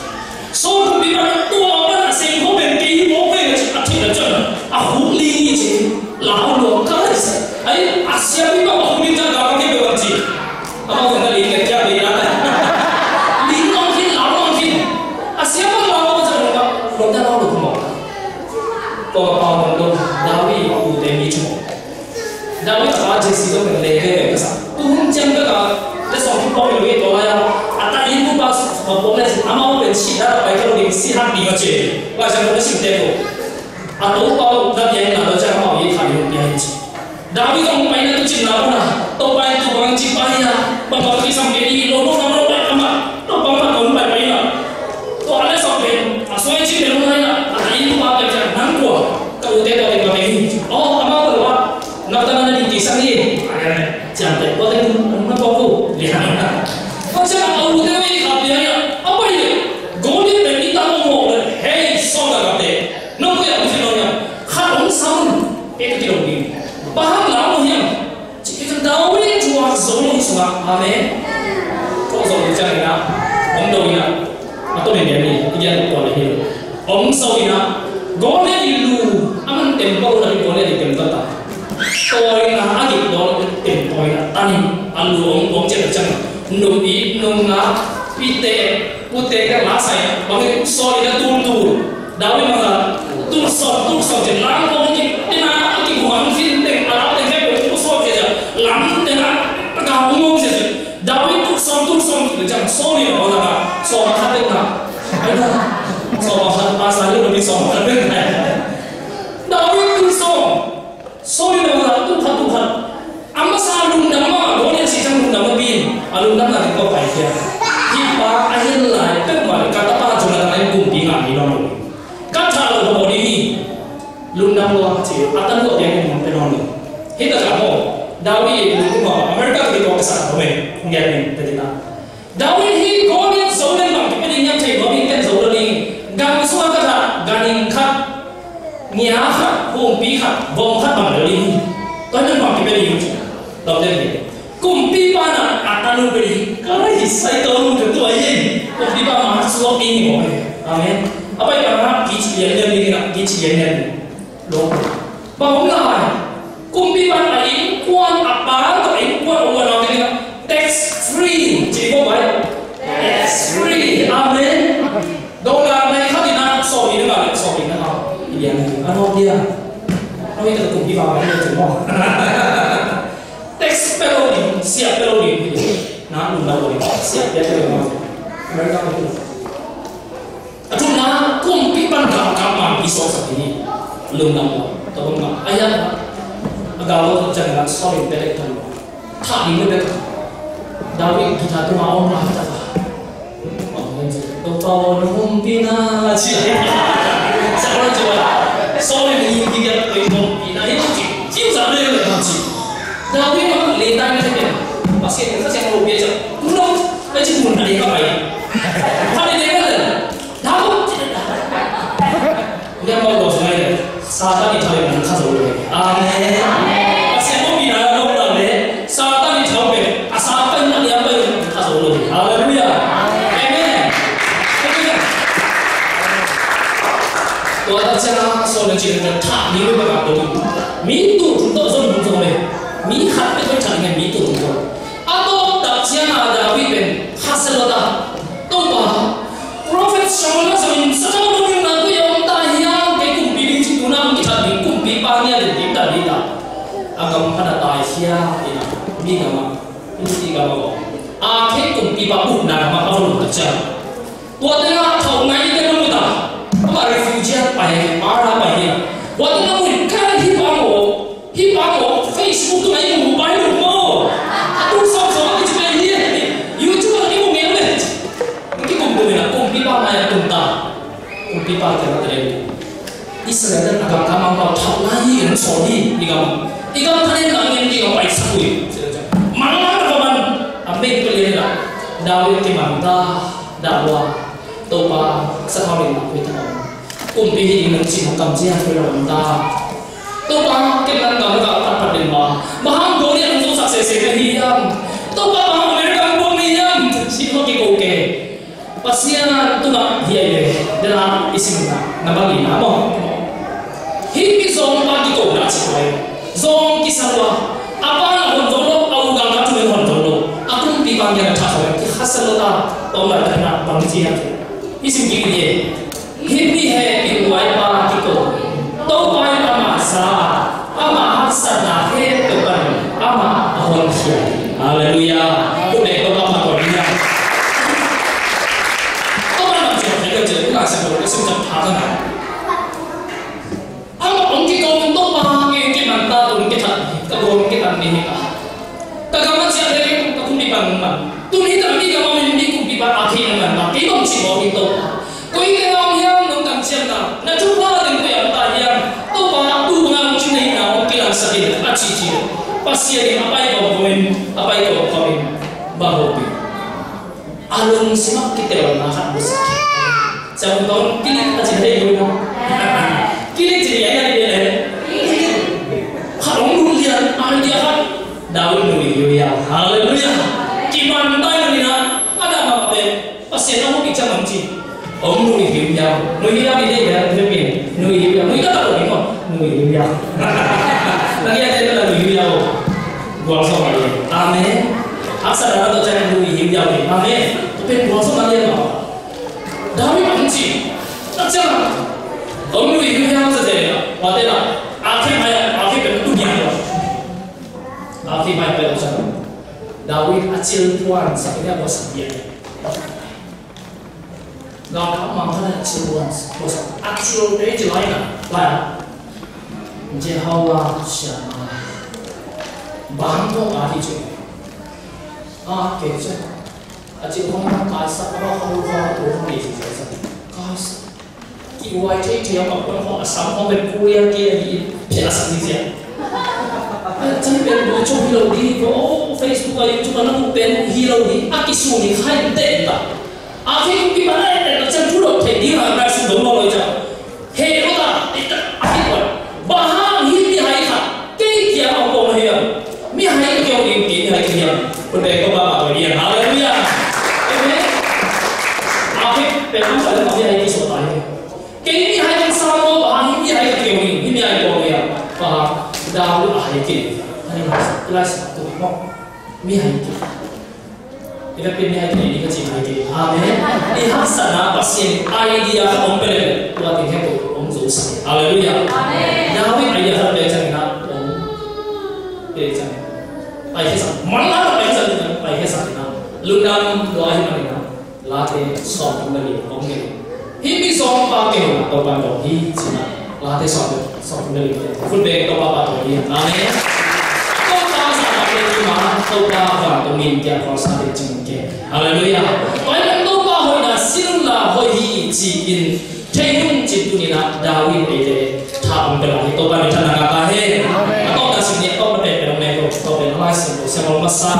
Soal di bawah tua apa nak sengkau benti, mau pergi hati macam, aku lini je, lalu kalau sih, ay Asia ni bawa aku minta kau pakai berarti, apa kau nak lihat kerja di mana? Lini mungkin, lalu mungkin, Asia pun lalu macam apa? Kita lalu kemana? Kau kau mungkin Dawi aku demi cuma, Dawi tak aja sih tu mengelak besar, Tuhan jangan这上面包有一多呀，啊，但一不把我我们阿妈我们其他白头领四行比个节，我想我们兄弟不，啊，都包那边拿到这个贸易卡有边去，然后你讲买那个进拿不啦，都买都帮进买呀，帮帮去上边的，老多老多买干嘛，都帮他弄买买了，都按那上边，啊，所以去边弄来了，啊，一不把这个难过，搞得到那个边，哦，阿妈的话，那当然你第三年，哎呀，这样的，我得我们包括。Macam aku tu ni kata dia, apa ini? Goli beri tahu mau, hey, soal kata, nak dia mesti nak, kalau sama, itu tidak mungkin. Bahkan lama yang, jika Dawi jual zolim semua, amen. Kau zolim macam ni nak, om Dawi nak, atau ni dia ni, dia tu boleh hidup. Om Sawi nak, goli itu, aman tempat dari goli di tempat tak. Tôi là ác nghiệp đó tìm tôi là tan ăn uống uống chết chân nung ý nung ngã pite pute cái lá xay bằng cái soi đã tuôn tuôn đau đi mà là tuôn sọt tuôn sọt thì lắm không cái cái nào cái hoàng phim tiền là nó tiền cái bộ soi cái gì lắm tiền là cái cao ngon gì đau đi tuôn sọt tuôn sọt thì chẳng soi gì mà là soi mà thắt lên nào ấy là soi mà thắt ba sai lúc đi soi mà thắt lên này đau đi tuôn sọt soi đâu là tuôn thắt tuôn thắt amma sa lung nama gol yang si sang lung nama bin alum nam na ko pai kia hi pa ahin lai pe ma ka ta pa chuna na ai kum pi nga ni lo ka tha lo bo ni lum nam lo chi atan lo dia ni pe no ni hi ta ka mo dawi lu ko america ki ko sa ko me ngia ni te na dawi hi ko ni so le ma pe ni nya thai bo ni ken so lo ni gang suwa ka ta ganing khat nia khat hum pi khat bom khat ma lo ni to ni ma ki pe ni lo de ni kum pi pa na atanu pe ni ka hi sai to lu de to yin kum pi pa ma so pi ni mo amen apa yang nak kici yang dia ni nak kici yang dia lo bawa lai kum pi pa ai quan apa to ai quan orang orang ni tax free jadi ko bai tax free amen dong la mai khat ni na so ni na so ni na ha yang ni ano dia ano itu kum pi pa mai ni tu mo tax penalty siap penalty na lu na boleh siap dia tu mo mereka tu atuna kum pi pan kam kam ma iso sa ni lum nam to ma ayat agaw jangan sorry belek tan tha ni me bek dawi kita tu ma on ma ta to to hum pi na chi sa ko jo sorry ni ki ga ko hum pi na ni chi chi sa le le chi dawi ma le ta ni te paske ni sa sa ko bi ja no na chi mun na ka bai ha ni le le dawo dia mau go sai Satan ni thao be kha so lo amen paske mo bi na lo la le Satan ni thao be a Satan na ya be kha so lo hallelujah amen to ta cha so le chi na tha ni lo ba ka to mi tu to so lu so le mi kha pe to cha ni mi tu to a to da chia na da wi ben kha se lo da to ba prophet shamala so in sa lo ni na ko yo ta hiya tunang kita di kumpi pania di kita kita agam pada taisia ina mi gama ini ti gama ko akhe kumpi pa bu na ma ka lu cha tua tena thau ngai ke lu ta ma refugee pai ara pai ni wa tena mu ka hi pa mo hi pa mo Facebook ngai mu pai lu mo tu so so ki chi pai ni YouTube ni mu ngai le ki kumpi na kumpi pa ma ya tunta kumpi pa ke na tre Israel agak kamang kau thau lagi yang sorry ikam ikam kalian langit ikam baik sakui mana kawan ambil kalian lah Dawid timanta dawa topa sekali nak kita kumpi ini nanti makam dia kalau kita topa kita nggak nggak dapat dengar bahang boleh untuk sukses sekian topa bahang mereka boleh yang siapa kita oke pasian tu nak dia ye dalam isimnya nabagi nama Hipi zong pagi kau nak siapa? Zong kisahwa. Apa nak hondolo? Aku gak nak tuh hondolo. Aku mesti panggil cakap. Khasal lah. Tolong kena panggil. Isim kiri ye. Hipi he ibuai pagi kau. Tau pai ama sa. Ama hasa dah he tuan. Ama ahon kia. Haleluya. Udah kau apa kau ni? Kau mana macam ni kerja? Kau asal kau kesim jam thang kan? Kita untuk pahami kita mantap untuk kita kagum kita ni kita. Kagaman siapa yang kagum di bangunan. Tu ni tapi kagum ini kagum di bangunan akhir dengan tapi kau mesti mau itu. Kau ini orang yang nongkang siapa? Nak cuba dengan yang tayang. Tu bah tu bangun cina ini nak kilang sakit aci cina. Pasti ada apa yang kau komen apa yang kau komen bahobi. Alung simak kita orang nak besar. Jangan tahun kini aci hari ini. Kini jadi ayah dia. Kalau mulia, ahli dia kan Dawid mulia, haleluya. Kiman tayo nina, ada apa be? Pasti namu bicara manci. Om mulia, mulia dia dia dia mulia, mulia tak boleh kok, mulia. Lagi ada yang lagi mulia, buang sama dia. Amin. Asal ada tu jangan mulia, amin. Tapi buang sama dia apa? Dawid manci, tak jangan. Om mulia saja, wadah. Akhir ayat akhir bentuk dia. Akhir ayat bentuk. Dawid acil tuan sakitnya bos dia. Gak kamu mana acil tuan bos acil dia jelai nak, lah. Jehovah Shammah. Bangkok ahli je. 啊，给这，啊，这方面解释我好多都không理解这，解释，以外这这样嘛，我講三方面古嘢嘅嘢，撇實啲啫。真เป็นผู้ชมฮีโร่ดีก็ Facebook ก็ยังจุกันนั่งเป็นฮีโร่ดีอากิสูนี่ใครเด็ดต่างอาคิดที่มันเด็ดจังพูดถึงดีหางได้สุดโต่งเลยจ้ะเฮ้ยรู้ป่ะไอ้ตาอาคิดว่าบ้าฮีมีใครค่ะเกี่ยเอาโกงเฮียมีใครเกี่ยวกับมีใครเกี่ยวคนเด็กก็บ้าตัวเดียวฮาเลลูยาเห็นไหมอาคิดเป็นผู้ชายที่มีใครที่สุดตายเกี่ยมีใครที่สร้างโลกบ้าฮีมีใครเกี่ยวกับมีใครโกงเฮียบ้าดาวอะไรเกี่ยวini masuk kelas satu kok mihai ke kita pilih mihai ini kita cipta ke amin lihat sana pasien idea komplit buat ini tu om Yesus haleluya amin Yahweh idea harus belajar nak om belajar baik kesan malah belajar dengan baik kesan nak lundam doa ini mana latih soft kembali om ini ini soft pakai atau pandang hi cina latih soft soft kembali full back atau apa tu ini amin Tau pa và tụng niệm kia có sao để chứng kiến. Hallelujah. Bởi vì tau pa hồi na xin là hồi hi chỉ in thay nhung chỉ tu ni na David ấy để tham bên này tau pa mình thân là cả hết. Tau ta xin niệm tau bên bên bên này tau bên lai xin tau xem ông massa.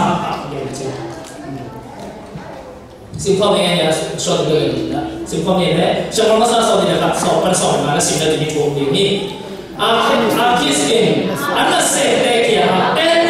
Xin phong nghe nhà so từ từ xin phong nghe đấy. Xem ông massa so thì là so bên so mà nó xin là thì buồn gì nhỉ? À à kia xin anh là sẽ đây kia em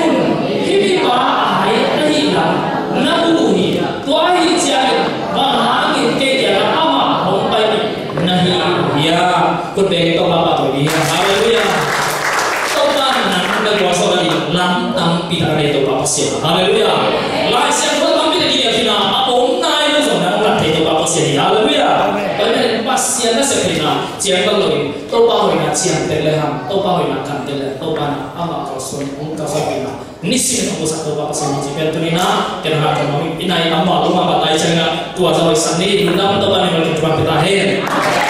nabuhi tuahi jai bahangin ke dia ama hompai nahi ya kudeng to bapa to dia haleluya to ban nan da kuasa lagi lam tam pitare to bapa sia haleluya lai sia ko tam pita dia kina apong nai no zona lam te to bapa sia haleluya bai pasien na sepina chiang ka loi to pa hoi na chiang te le ham to pa hoi na kan te le to pa na ama ka son ong ka sa pina nisi na ko sa to pa sa ni jipen tunina ken ha ka mami inai amma luma ba tai changa tua sa san ni ndam to ba ni mal ke tuan pita he